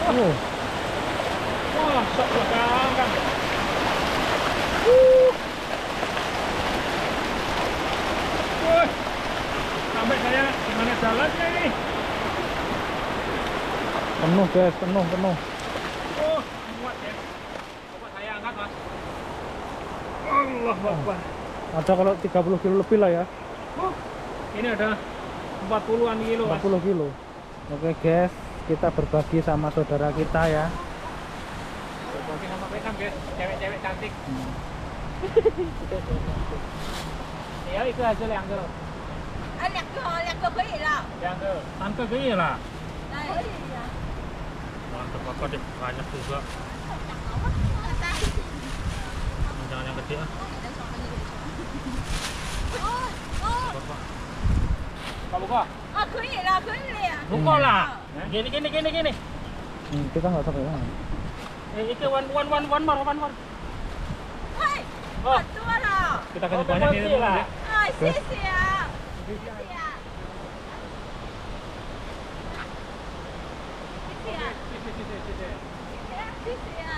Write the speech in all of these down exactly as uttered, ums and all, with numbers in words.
Oh. Wah, sok belakang kan. Uh. Wah. Sampai saya gimana jalannya ini? Penuh guys, penuh, penuh. Oh, muat ya. Coba saya angkat, Mas. Allah Akbar. Ada kalau tiga puluh kilo lebih lah ya. Oh, ini ada empat puluhan kilo, Mas. empat puluh kilo. Oke guys, kita berbagi sama saudara kita ya. Berbagi sama Beckham, guys. Cewek-cewek cantik. Hmm. Ya, itu hasil yang ke. 哎，两个哦，两个可以了。 Yang ke. Tante ke iya lah. 可以呀。 Mantap banget deh, banyak juga. Jangan yang kecil ah. Bapak. Kau buka? 啊，可以了，可以了呀。 Buka lah. Gini gini gini gini. Hmm, kita nggak tahu ya. Eh, itu one one one one more one more. 哎， Oh, 很多了。 kita kasih banyak ini teman-teman ya. 哎，谢谢啊，谢谢啊。谢谢啊。 谢谢啊。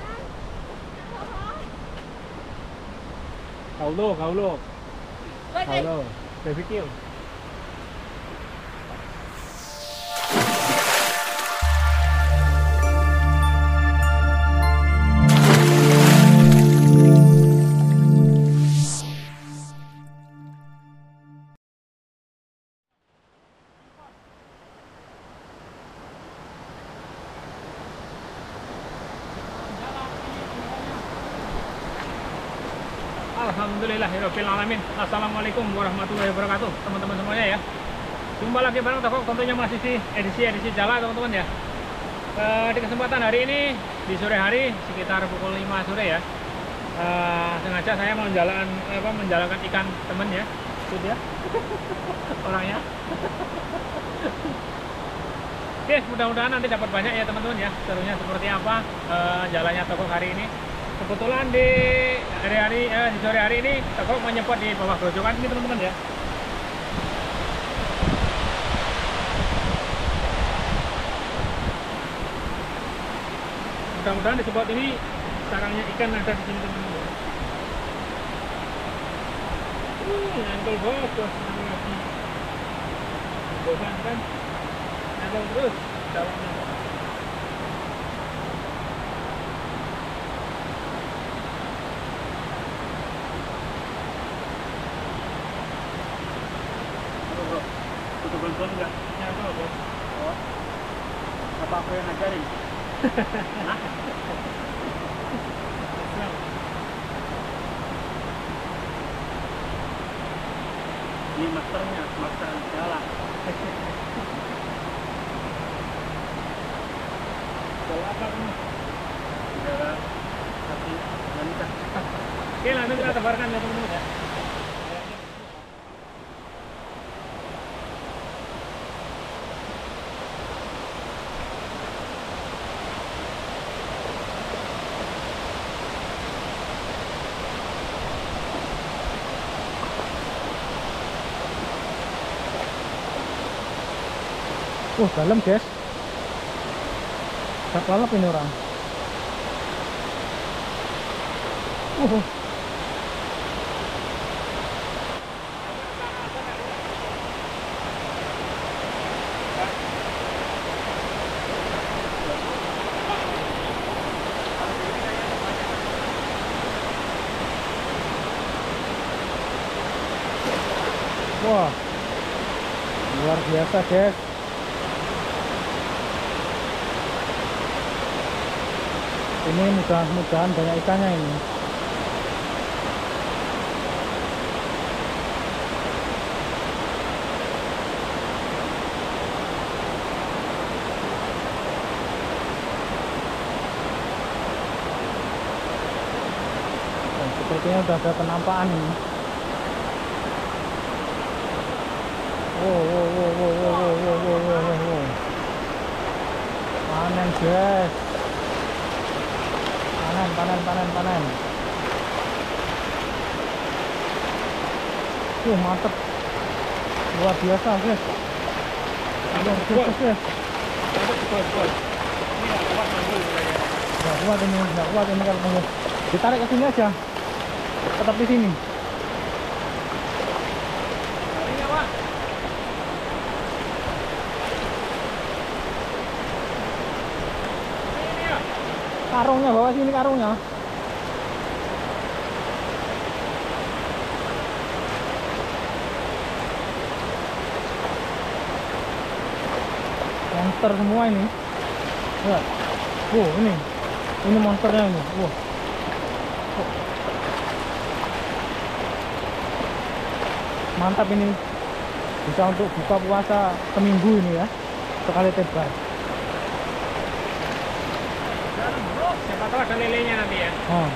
Kau lo, kau lo, 喂 kau 喂， lo. Baby kill. Alhamdulillahirabbil alamin. Assalamualaikum warahmatullahi wabarakatuh, teman-teman semuanya ya. Jumpa lagi bareng Tokok, tentunya masih di edisi-edisi Jala teman-teman ya. E, di kesempatan hari ini di sore hari sekitar pukul lima sore ya. E, sengaja saya mau jalan apa menjalankan ikan temen ya. Itu dia. Orangnya. Oke, mudah-mudahan nanti dapat banyak ya teman-teman ya. Serunya seperti apa e, jalannya Tokok hari ini. Kebetulan di hari-hari eh, di sore hari ini Tokok menyempot di bawah grojokan ini teman-teman ya. Mudah-mudahan di spot ini sarangnya ikan ada di sini teman-teman. Uh, nyantol bos, lagi. Bosan kan? Nyantol terus dalamnya. Betul-betul enggak nyantol bos. Oh. Apa aku yang ngajarin? Hah? Ini masternya, master Jala. Jala apa ini? Jala tapi wanita. Oke, langsung kita tebarkan ya teman-teman ya. Oh, dalam guys. Tak lalap ini orang. Uh. Wah, luar biasa guys. Ini mudah-mudahan banyak ikannya ini. Dan sepertinya sudah ada penampakan ini. Wow, wow, wow, wow, wow, wow, wow, wow, wow. Panen guys. Panen, panen, panen, panen. Uh, mantep. Luar biasa guys. Luar biasa guys. ini nggak kuat manggul kayaknya. Nggak kuat ini, nggak kuat ini kalau mau ditarik ke sini aja. Tetap di sini. Ini apa? Ini ya. Karungnya bawa sini karungnya. Monster semua ini. Ya. Wow, ini. Ini monsternya ini. Wow. Oh. Mantap ini. Bisa untuk buka puasa seminggu ini ya. Sekali tebas. Siapa tahu ada lelenya nanti ya. Oh.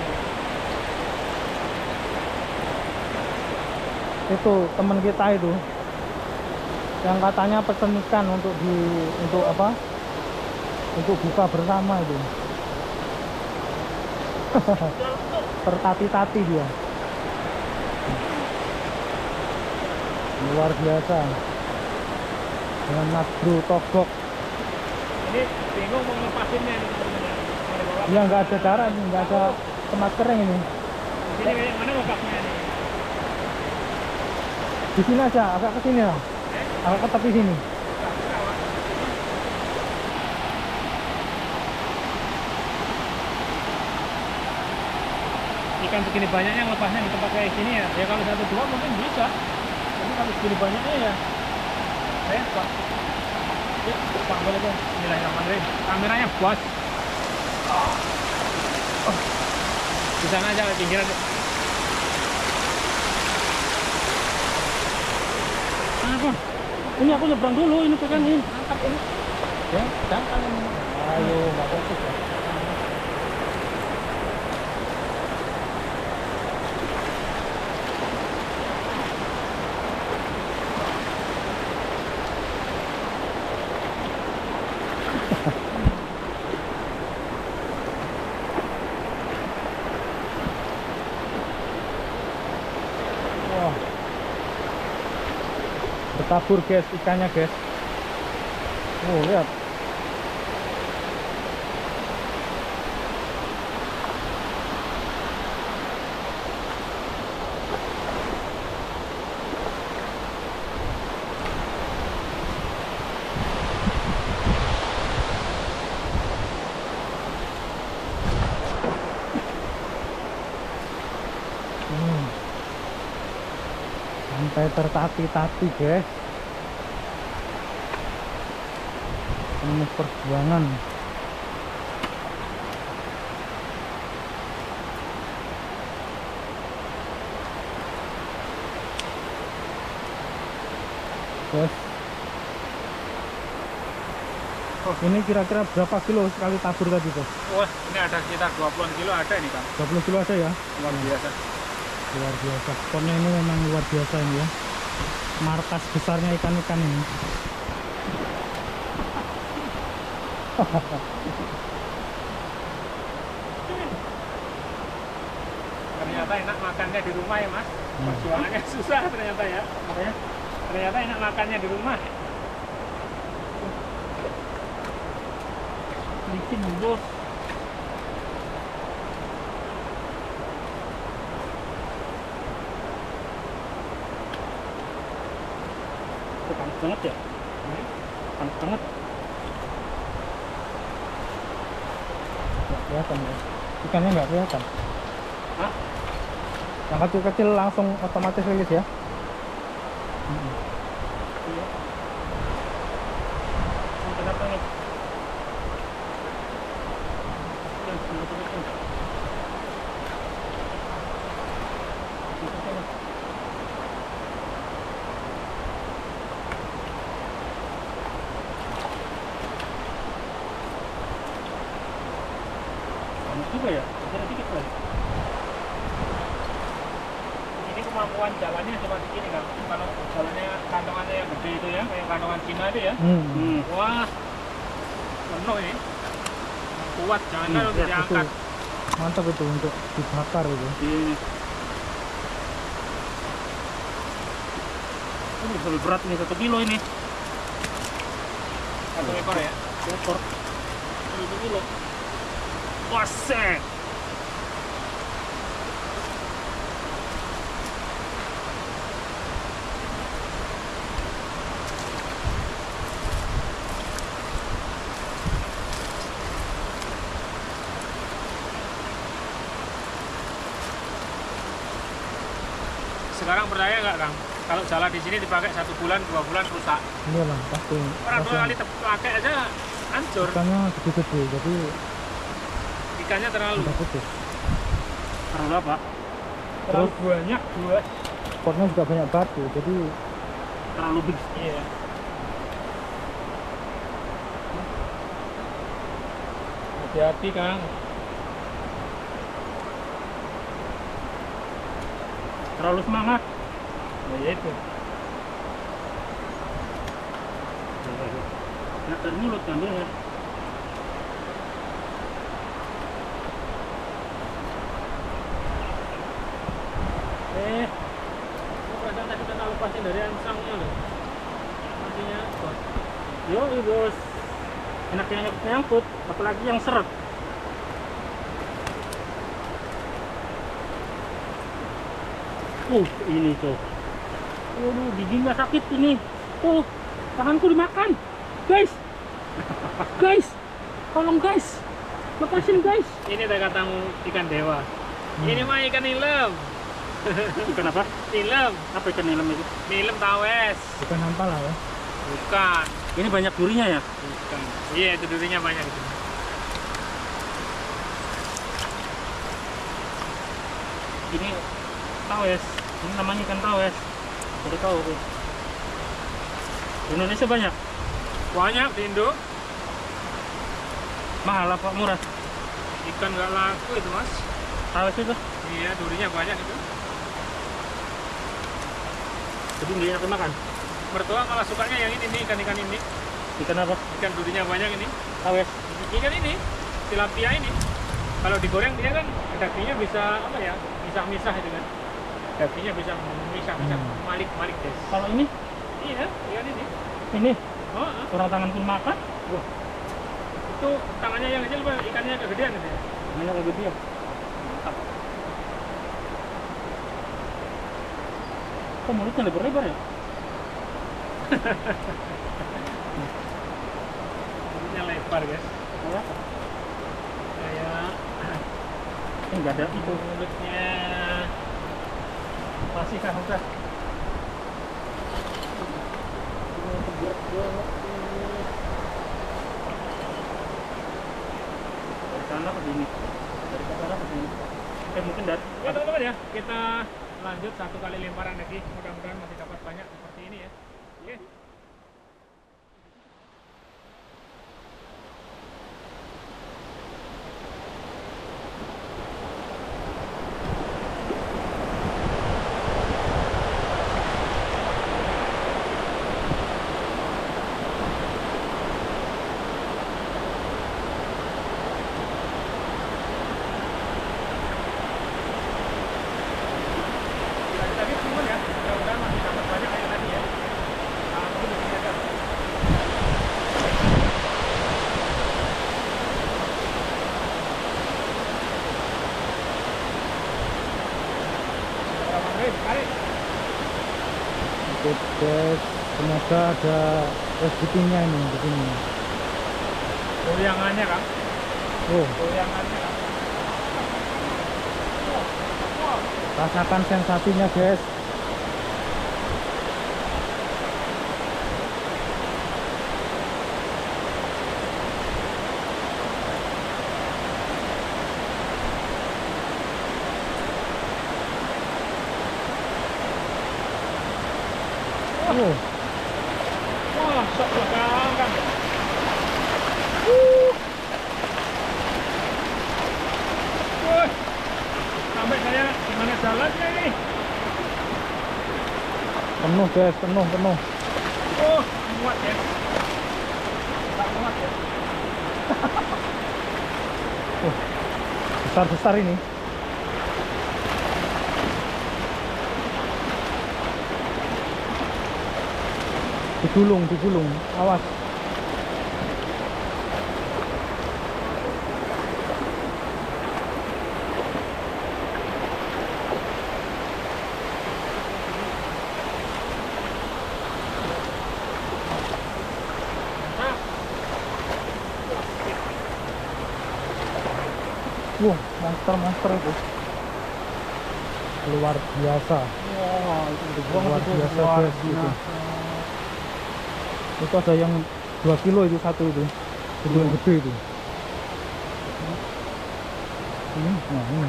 Itu teman kita itu yang katanya pesen ikan untuk di untuk apa? Untuk buka bersama itu. Tertati-tati dia. Luar biasa. Dengan nasbru togok. Ini bingung mau ngelepasinnya ini teman-teman. Ya nggak ada cara, nggak ada tempat kering ini. Di sini mana lepasnya nih? Di sini aja, agak ke sini lah. Agak ke tepi sini. Ikan segini banyaknya lepasnya di tempat kayak gini ya. Ya kalau satu dua mungkin bisa. Tapi kalau segini banyaknya ya repot. Ya, Pak boleh tuh. Bismillahirrahmanirrahim. Kameranya bos. Oh. Di sana aja pinggiran. Apa? Ini aku nyebrang dulu, ini pegang ini. Mantap ini. Ya, jangan ini. Ayo, nggak fokus ya. Wah. Bertabur guys, ikannya guys. Oh, lihat. Hmm. Sampai tertati-tati guys. Ini perjuangan. Guys. Oh, ini kira-kira berapa kilo sekali tabur tadi tuh? Wah, ini ada sekitar dua puluh kilo ada ini kan. dua puluh kilo ada ya? Luar biasa. Luar biasa. Sponnya ini memang luar biasa ini ya. Markas besarnya ikan-ikan ini. Ternyata enak makannya di rumah ya mas. Perjuangannya susah ternyata ya. Makanya ternyata enak makannya di rumah. Licin bos. Panas banget ya? Panas banget. Nggak kelihatan ya? Ikannya nggak kelihatan. Hah? Yang kecil-kecil langsung otomatis rilis ya? Hmm. Iya. Kenapa nih? Juga ya? Ada dikit lagi. Ini kemampuan jalannya cuma segini kan. Kalau jalannya kantongannya yang gede itu ya, kayak kantongan Cina itu ya. Hmm. Hmm. Wah, penuh ini. Kuat, jangan kan Hmm, untuk ya, diangkat. itu. Mantap itu untuk dibakar itu. Ini. Ini lebih berat ini satu kilo ini. Satu ekor ya. Ekor. ini loh. Wasek. Sekarang percaya nggak Kang? Kalau jalan di sini dipakai satu bulan, dua bulan rusak. Iya lah, pasti. Orang dua Pasti kali pakai aja hancur. ikannya gede-gede, jadi Ikannya terlalu. udah putus. Terlalu apa? Terlalu banyak buat. Spotnya juga banyak batu, jadi Terlalu big. Iya. Hati-hati Kang. Terlalu semangat. Ya itu. Nah, dari mulut ambilnya. Eh, ini perasaan tadi kita lepasin dari ansangnya loh. Artinya, bos. Yo, bos. Enaknya nyangkut, apalagi yang seret. Uh, ini tuh. Waduh, giginya sakit ini. Oh, tanganku dimakan. Guys. Guys. Tolong guys. Lepasin guys. Ini tak katamu ikan dewa. Hmm. Ini mah ikan nilem. Ikan apa? Nilem. Apa ikan nilem itu? Nilem tawes. bukan hampa lah ya. Bukan. Ini banyak durinya ya? Bukan. Iya, itu durinya banyak itu. Ini tawes. Ini namanya ikan tawes. Baru tahu tuh. Di Indonesia banyak. Banyak di Indo. Mahal apa murah? Ikan nggak laku itu mas. Tawes itu? Iya, durinya banyak itu. Jadi nggak enak makan. Mertua malah sukanya yang ini nih, ikan-ikan ini. Ikan apa? Ikan durinya banyak ini. Tawes. Ikan ini, tilapia ini. Kalau digoreng dia kan dagingnya bisa apa ya? Misah-misah itu kan. Dagingnya bisa misah-misah, Hmm. malik-malik deh. Kalau ini? Iya, ikan ini. Ini Oh, orang tangan pun makan. wah. Itu tangannya yang kecil, Pak. Ikannya kegedean itu ya. Banyak kegedean. Mantap. Kok mulutnya lebar-lebar ya? Mulutnya lebar, guys. Ya. Kayak Enggak ada itu. mulutnya masih kah udah? Dari sana ke sini. Dari sana ke sini. Eh mungkin dari Ya teman-teman ya, kita lanjut satu kali lemparan lagi. Mudah-mudahan masih dapat banyak seperti ini ya. Oke. Lanjut lagi teman-teman ya. Mudah-mudahan masih dapat banyak kayak tadi ya. Nah, mungkin di sini aja. Berapa menit? Tarik. Oke guys, semoga ada rezekinya ini di sini. Goyangannya Kang. Oh, Goyangannya Kang. rasakan sensasinya guys. Oh, Wah, sok Kang, Kang. Wah, sampai saya gimana jalannya ini? penuh guys, penuh, penuh. Oh, muat ya. Tak muat ya. Besar-besar ini. Digulung, digulung. Awas. Wah, monster-monster itu. Luar biasa. Wah, itu gede Luar banget itu. biasa, Luar guys, itu. biasa. Itu ada yang dua kilo itu satu itu. Itu yang gede itu. Ini, nah ini.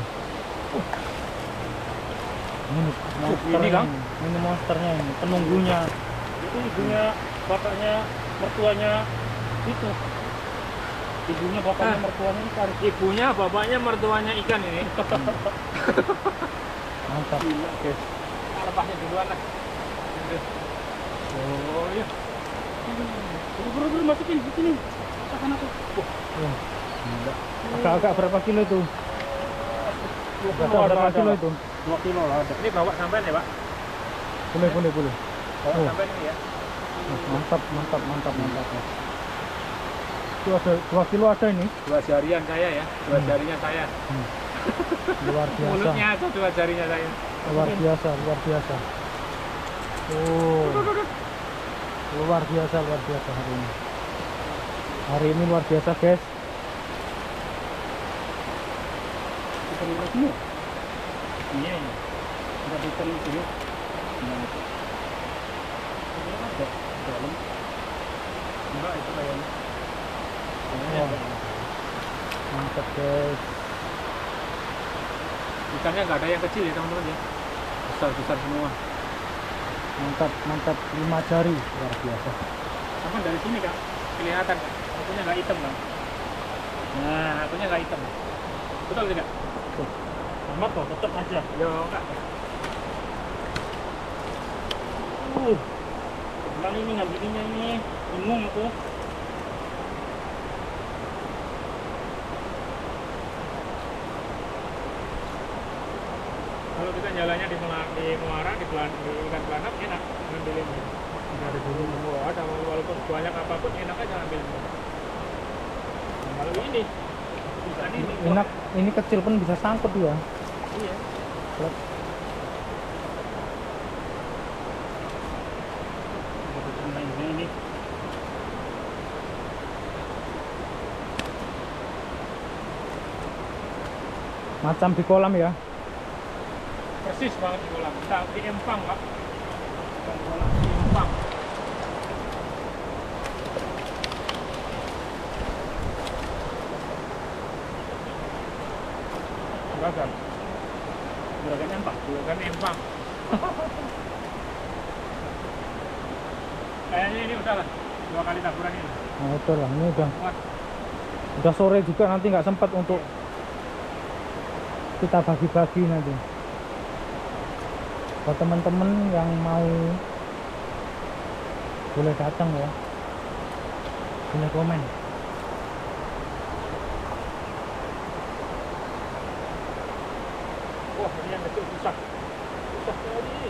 Ini monsternya, Ini, Kang? ini monsternya ini, penunggunya. Itu ibunya, bapaknya, mertuanya itu. Ibunya, bapaknya, Ah. mertuanya ikan. Ibunya, bapaknya, mertuanya ikan ini. Mantap. Gila, guys. Kita lepasnya duluan lah. Oh iya. Buru-buru masukin di sini. Tahan aku. Wah, Wah, gila. Agak-agak berapa kilo itu? Agak berapa kilo itu? dua kilo lah ada. Ini bawa sampean ya, Pak? Boleh, boleh, boleh. Bawa Oh. sampean ini ya. Nah, mantap, mantap, mantap, mantap. Itu ada dua kilo ada ini. Dua jarian saya ya, dua Hmm. jarinya saya. Luar biasa. Mulutnya aja dua jarinya saya. Luar biasa, luar biasa. Oh. Luar biasa, luar biasa hari ini. Hari ini luar biasa, guys. Ikan ini semua. Iya, iya. Enggak ikan itu ya. Nah, itu. Ini ada dalam. Enggak, itu kayaknya. Wah. Mantap, guys. Ikannya nggak ada yang kecil ya teman-teman ya. Besar-besar semua. Mantap, mantap. Lima jari, luar biasa. Sama dari sini Kak, kelihatan Kak. Akunya nggak hitam Kak. Nah, akunya nggak hitam. Betul tidak? Amat kok, tetap aja. Yo Kak. Uh. Gimana ini ngambilinnya ini? Bingung aku. Kalau kita jalannya di Mela- di Muara, di Pelan, di ikan pelanap enak ngambilin. Nggak ada dulu. Oh, ada walaupun banyak apapun enak aja ngambil. Nah, kalau ini, ikan ini wah, Enak, ini kecil pun bisa sangkut ya. Iya. Ini macam di kolam ya. Persis banget di kolam. Kita di empang Kak. Bukan kolam, di empang. Juragan. Juragan empang. Juragan empang. Kayaknya ini udah lah. Dua kali taburan ini. Nah, itu lah, ini udah Muat. udah sore juga, nanti nggak sempat untuk kita bagi-bagi nanti. Buat teman-teman yang mau boleh datang ya, boleh komen. Wah, ini yang kecil susah. Susah sekali.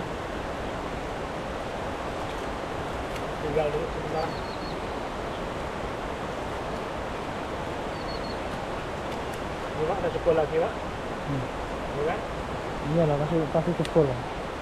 Tinggal dulu sebentar. Ini Pak, ada jebol lagi Pak. Hmm. Iya kan? Iyalah, kasih kasih jebol lah.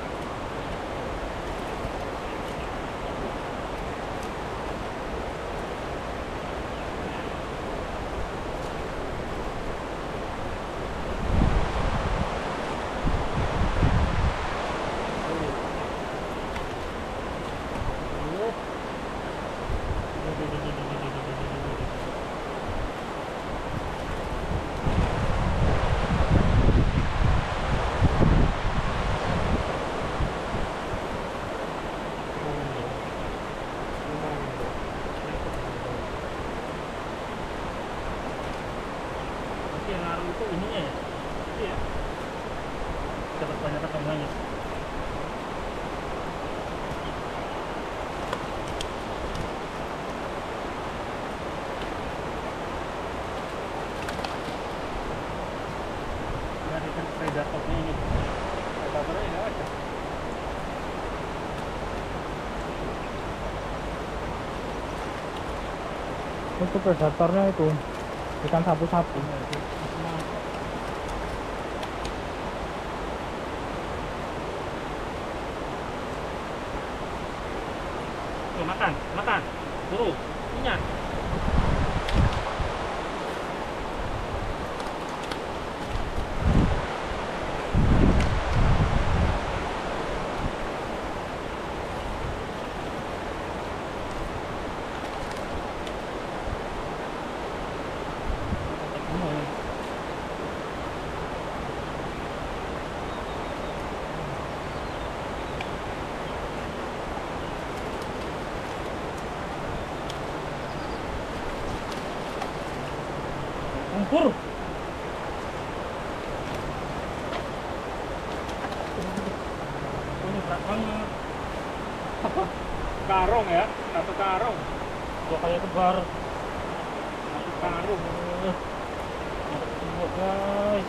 Tapi yang ngaruh itu ininya ya. Iya. Dapat banyak ketemuannya. Ada ikan predatornya ini. Predatornya nggak ada. Itu predatornya itu ikan sapu-sapu. Tuh, makan, makan. Buru, punya. Lumpur. Ini berat banget. Apa? Karong ya, satu karong. Udah kayak tebar. Satu karung. Ada semua guys.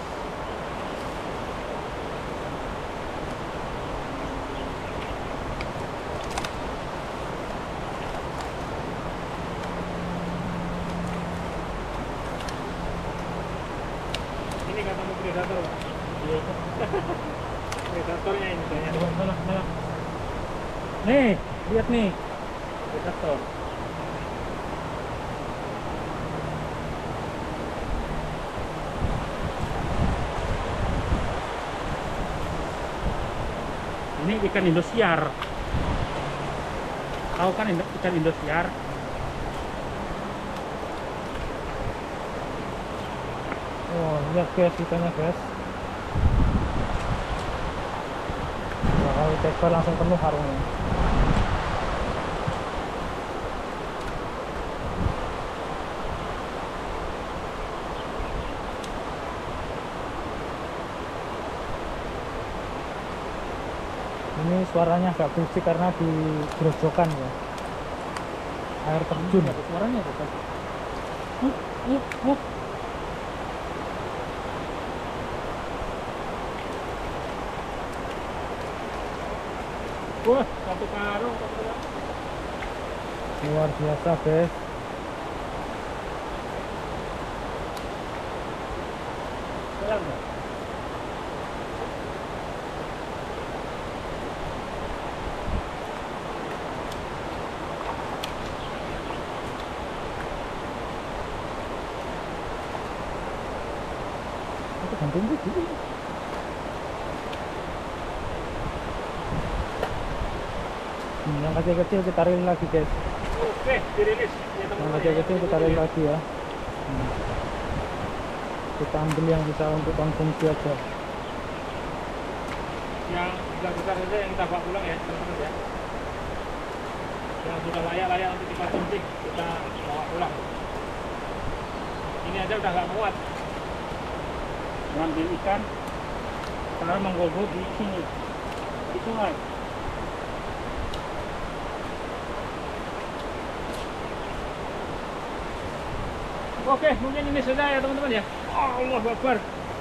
Ini katamu predator, Pak. Iya itu. Predatornya ini kayaknya. Coba mana mana. Nih, lihat nih. Predator. Ini ikan Indosiar. Tahu kan ikan Indosiar? Oh, lihat guys ikannya guys. Bakal tekor langsung penuh harungnya. Ini suaranya agak berisik karena di grojokan ya. Air terjun. Ada suaranya tuh, Pak. Uh, uh, uh. Wah, satu karung, satu karung. Luar biasa guys. Jalan nggak? Itu gantung gitu. Hmm, yang kecil-kecil kita tarik lagi guys. Oke, dirilis. Ya, Yang teman-teman, kecil-kecil ya. kita tarik lagi ya. Hmm. Kita ambil yang bisa untuk konsumsi aja. Yang besar-besar saja yang kita bawa pulang ya, teman-teman ya. Yang sudah layak-layak untuk dikonsumsi, kita bawa pulang. Ini aja udah nggak muat. Ngambil ikan, sekarang menggogo di sini, di sungai. Oke, mungkin ini saja ya teman-teman ya. Allahu Akbar.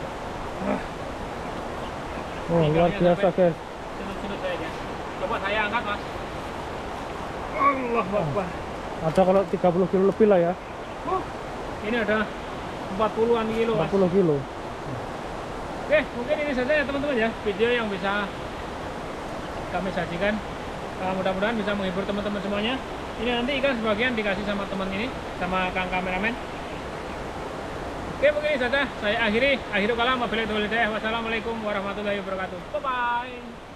Oh, luar biasa guys. Sudut-sudut saya ya. Coba saya angkat mas. Allahu Akbar. Ada kalau tiga puluh kilo lebih lah ya. Oh, ini ada empat puluhan kilo mas. empat puluh kilo. Oke, mungkin ini saja ya teman-teman ya. Video yang bisa kami sajikan. Uh, mudah-mudahan bisa menghibur teman-teman semuanya. Ini nanti ikan sebagian dikasih sama teman ini, sama kang kameramen. Oke, mungkin ini saja. Saya akhiri. Akhirul kalam. Wassalamualaikum warahmatullahi wabarakatuh. Bye-bye.